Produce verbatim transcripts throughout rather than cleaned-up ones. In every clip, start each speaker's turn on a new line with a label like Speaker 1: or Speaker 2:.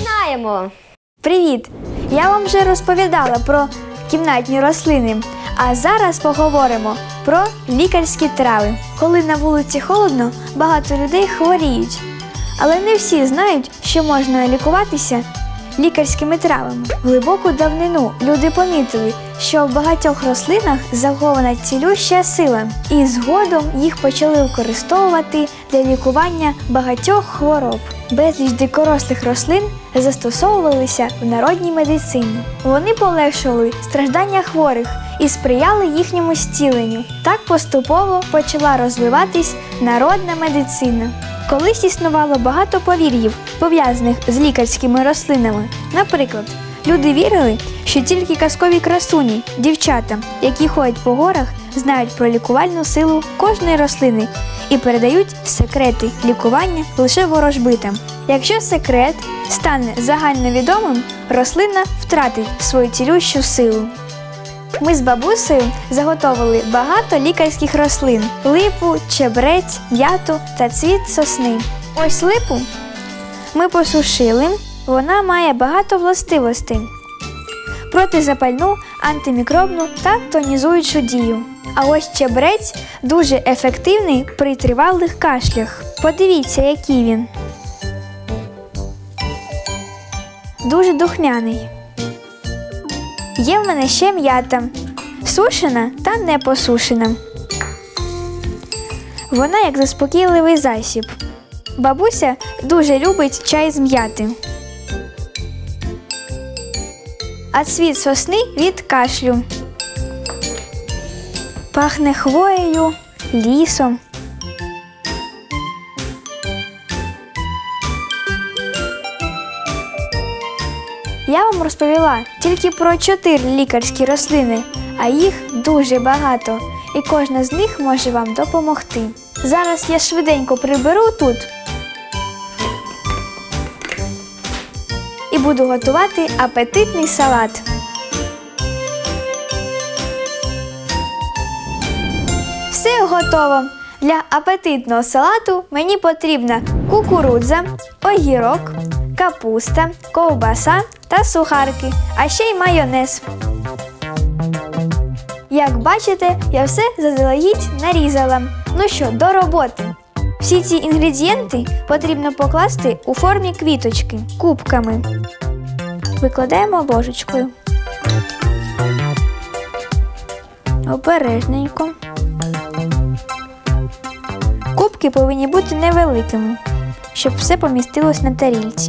Speaker 1: Починаємо!
Speaker 2: Привіт! Я вам вже розповідала про кімнатні рослини, а зараз поговоримо про лікарські трави. Коли на вулиці холодно, багато людей хворіють. Але не всі знають, що можна лікуватися лікарськими травами. В глибоку давнину люди помітили, що в багатьох рослинах захована цілюща сила, і згодом їх почали використовувати для лікування багатьох хвороб. Безліч дикорослих рослин застосовувалися в народній медицині. Вони полегшували страждання хворих і сприяли їхньому зціленню. Так поступово почала розвиватись народна медицина. Колись існувало багато повір'їв, пов'язаних з лікарськими рослинами. Наприклад, люди вірили, що тільки казкові красуні, дівчата, які ходять по горах, знають про лікувальну силу кожної рослини і передають секрети лікування лише ворожбитам. Якщо секрет стане загальновідомим, рослина втратить свою цілющу силу. Ми з бабусею заготовили багато лікарських рослин – липу, чебрець, м'яту та цвіт сосни. Ось липу ми посушили, вона має багато властивостей – протизапальну, антимікробну та тонізуючу дію. А ось чебрець дуже ефективний при тривалих кашлях. Подивіться, який він. Дуже духмяний. Є в мене ще м'ята – сушена та не посушена. Вона як заспокійливий засіб. Бабуся дуже любить чай з м'яти. А цвіт сосни від кашлю. Пахне хвоєю, лісом. Я вам розповіла тільки про чотири лікарські рослини, а їх дуже багато, і кожна з них може вам допомогти. Зараз я швиденько приберу тут і буду готувати апетитний салат. Все готово. Для апетитного салату мені потрібна кукурудза, огірок, капуста, ковбаса та сухарики, а ще й майонез. Як бачите, я все заздалегідь нарізала. Ну що, до роботи. Всі ці інгредієнти потрібно покласти у формі квіточки, кубками. Викладаємо ложечкою. Обережненько. Кубки повинні бути невеликими, щоб все помістилось на тарілці.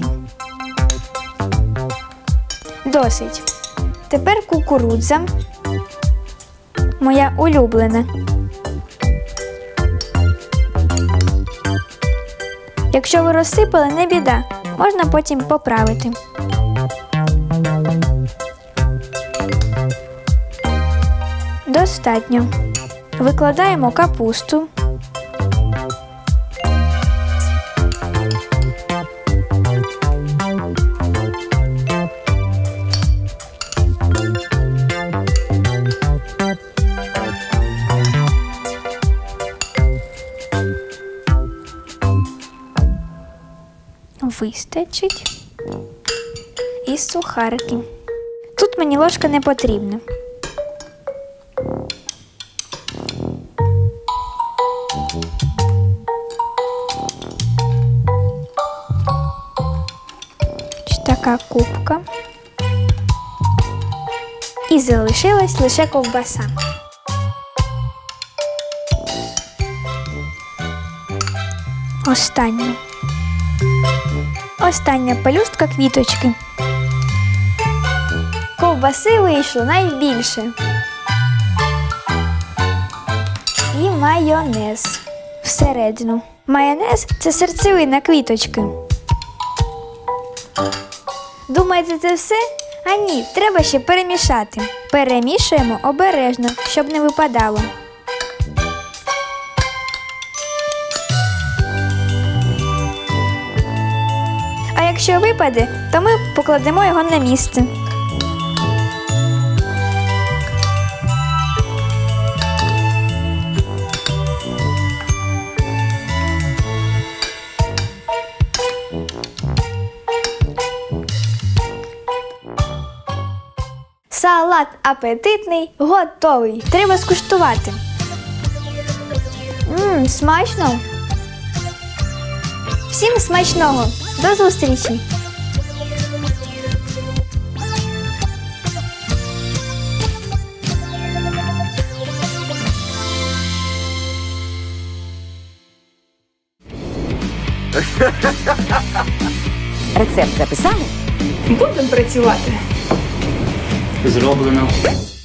Speaker 2: Досить. Тепер кукурудза. Моя улюблена. Якщо ви розсипали, не біда. Можна потім поправити. Достатньо. Викладаємо капусту. Вистачить. І сухарики. Тут мені ложка не потрібна. Ось така кубка. І залишилась лише ковбаса. Останнє. Остання пелюстка квіточки. Ковбаси вийшло найбільше. І майонез всередину. Майонез – це серцевина квіточки. Думаєте, це все? А ні, треба ще перемішати. Перемішуємо обережно, щоб не випадало. А якщо випаде, то ми покладемо його на місце. Салат апетитний готовий. Треба скуштувати. Мм, смачно. Всім смачного. До зустрічі.
Speaker 1: Рецепт записали?
Speaker 3: Будемо працювати.
Speaker 4: Зроблено.